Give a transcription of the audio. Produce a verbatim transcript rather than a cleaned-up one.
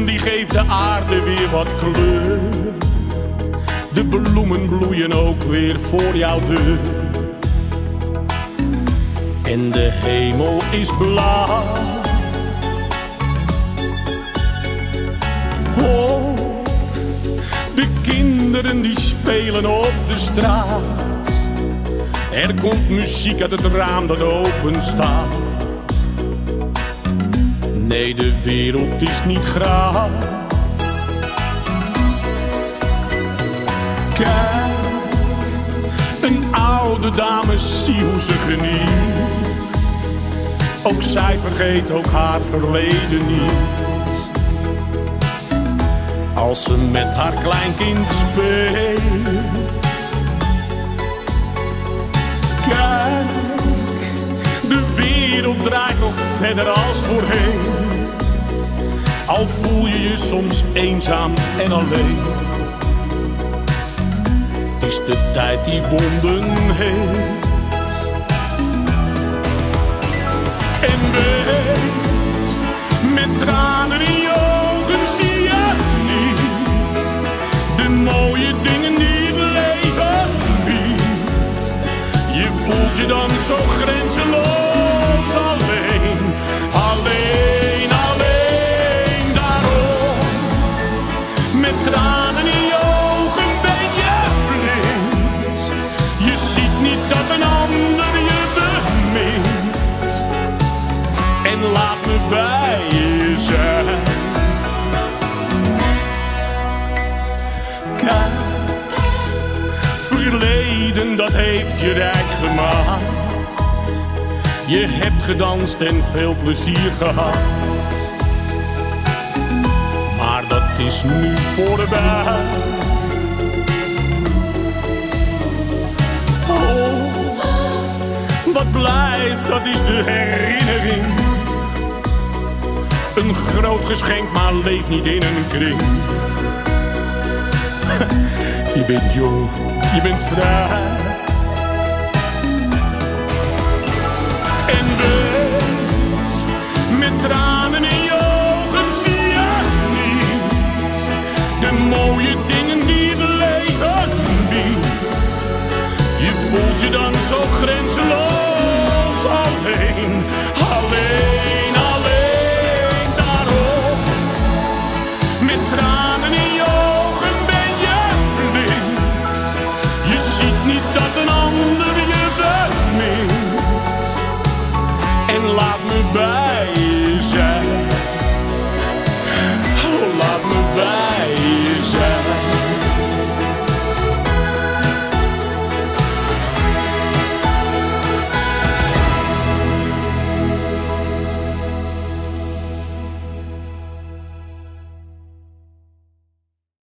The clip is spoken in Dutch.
zon die geeft de aarde weer wat kleur. De bloemen bloeien ook weer voor jouw deur. En de hemel is blauw. Oh, de kinderen die spelen op de straat. Er komt muziek uit het raam dat open staat. Nee, de wereld is niet graag. Kijk, een oude dame, zie hoe ze geniet. Ook zij vergeet ook haar verleden niet. Als ze met haar kleinkind speelt. Kijk, de wereld draait nog verder als voorheen. Al voel je je soms eenzaam en alleen. Het is de tijd die wonden heeft. En weet, met tranen in je ogen zie je niet de mooie dingen die het leven biedt. Je voelt je dan zo grenzeloos alleen, alleen, alleen. Daarom, met tranen in je ogen ben je blind. Je ziet niet dat een ander je bemint. En laat me bij je zijn. Kijk, verleden dat heeft je rijk gemaakt. Je hebt gedanst en veel plezier gehad. Maar dat is nu voorbij. Oh, wat blijft, dat is de herinnering. Een groot geschenk, maar leef niet in een kring. Je bent jong, je bent vrij. En weet, met tranen in je ogen zie je niet de mooie dingen die het leven biedt. Je voelt je dan zo grenzeloos alleen, alleen, alleen. Daarom, met tranen in je ogen ben je blind. Je ziet niet dat een ander je bemint. En laat me bij je zijn. Oh, laat me bij